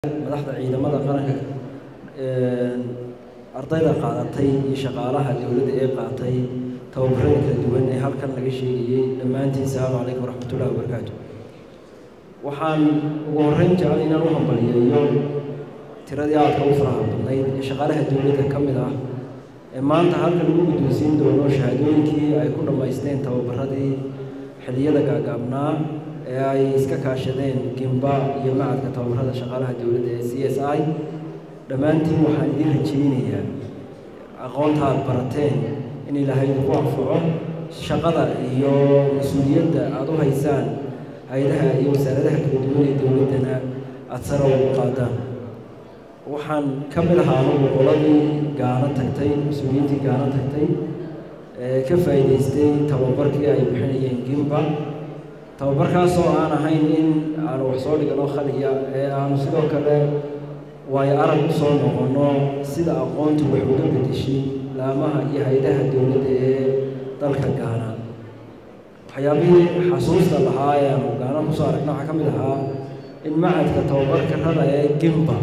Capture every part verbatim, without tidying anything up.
madaxda ciidamada qaranka ee ardayda qaadatay iyo shaqaalaha dawladda ee qaatay tababarada kala duwan ee halkan laga sheegayay dhammaantiin salaamu calaykum waraxmatullaahi wabarakaatu. waxaan ugu horreyn jecel inaan u hambaliyeeyo tiradii aadka u faraha badnayd ee shaqaalaha dawladda ka mid ah ee maanta halkan lagu guddoonsiin doono shahaadooyinkii ay ku dhammaysteen tababaradii xilliyada gaagaabnaa ee ay iska kaashadeen Gimba iyo macadka tababarada shaqaalaha dawladda ee C S I. dhammaantiin waxaan idin rajaynayaa aqoonta aad barateen in Ilaahay ku anfaco shaqada iyo mas'uuliyadda aad u haysaan hay'adaha iyo wasaaradaha kala duwan ee dawladdana aad sare ugu qaadaan. waxaan ka mid ahaa qoladii Gaana tagtay mas'uuliyiintii Gaana tagtay ee ka faa'iidaystay tababarkii ay bixinayeen Gimba. tababarkaas oo aan ahayn in aan wax soo dhigano khaliya ee aan sidoo kale waayo arag u soo noqono sida aqoontu wax uga bedeshay laamaha iyo hay'adaha dawladda ee dalka Gaana. waxyaabihii xasuusta lahaa ee aan Gaana ku soo aragnay waxaa ka mid ahaa in macadka tababarka rada ee Gimba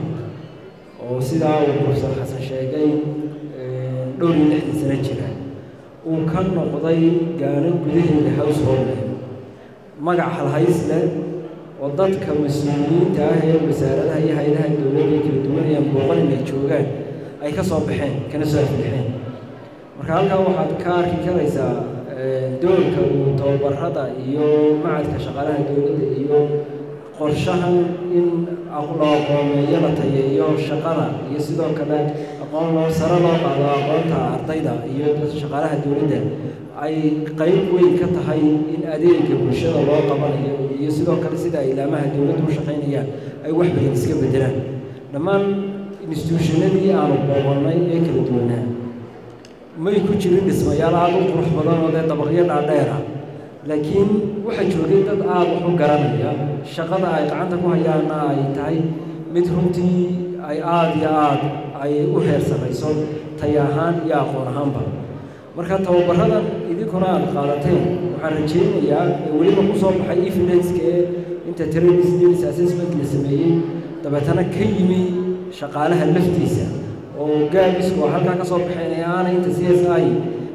oo sidaa uu Professor Xasan sheegay dhowr iyo lixdan sano jira uu ka noqday Gaana gudaheeda household magac halhays leh oo dadka mas'uuliyiinta ah ee wasaaradaha iyo hay'adaha dawladda kala duwan ee booqan inay joogaan ay ka soo baxeen kana soo aflixeen. marka halkaa waxaad ka arki karaysaa doorka uu tababarada iyo macadka shaqaalaha dawladda iyo qorshahan in aqoon la tayeeyo shaqada iyo sidoo kale aqoon loo sare loo qaado aqoonta ardayda iyo shaqaalaha dawladda ay qayb weyn ka tahay in adeegga bulshada loo qabanayo iyo sidoo kale sida ay ilaamaha dawladdu u shaqaynayaan ay wax badan iska bedelaan. dhammaan institutionadii aanu booqannay ee kala duwanaa may ku jirin dhismayaal aad u qurux badan oo dee dabaqyo dhaadheer ah, laakiin waxaa joogay dad aad wax u garanaya shaqada ay gacanta ku hayaana ay tahay mid runtii ay aad iyo aad ay u heer sarrayso tay ahaan iyo aqoon ahaanba. marka tababaradan idinkuna aad qaadateen waxaan rajaynayaa ee weliba ku soo baxay evidence-ka ee inta training assessment la sameeyey dabeetana ka yimi shaqaalaha laftiisa oo gaabis oo halkaa ka soo baxeen ee aanay inta C S I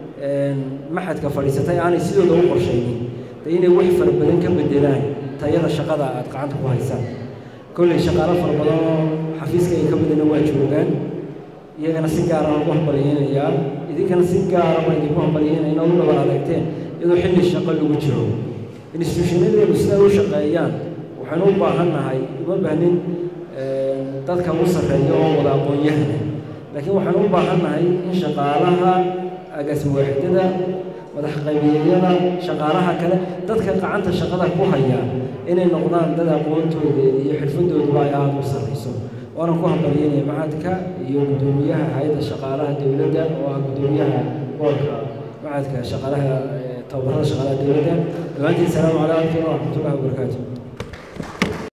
maxadka fadhiisatay aanay sidooda u qorshaynin de inay wax fara badan ka bedelaan tayada shaqada aad gacanta ku haysaan. kolley shaqaalo fara badan oo xafiiska ay ka bedena waa joogaan, iyagana si gaar ah ugu hambaliyeynayaa idinkana si gaar ah idinku hambaliyeynayaa inaad u dhabar adeegteen iyadoo xilli shaqo lagu jiro. institutionadeenu sida u shaqeeyaan waxaynu u baahannahay uma baahnin dadka ugu sarreeya oo wada aqoon-yahana, laakiin waxaanu u baahannahay in shaqaalaha agaasimo waaxidada madax qaybiyeedyada shaqaalaha kale dadka gacanta shaqada ku haya inay noqdaan dad aqoontooda iyo xirfadooduba ay aada u sarrayso. waana ku hambalyeynaya macadka iyo guddoomiyaha hay'adda shaqaalaha dawladda oo ah guddoomiyaha boorka macadka shaqaalaha tababarada shaqaalaha dawladda. dhammaantiin salaamu calaykum waraxmatullaahi wabarakaatu.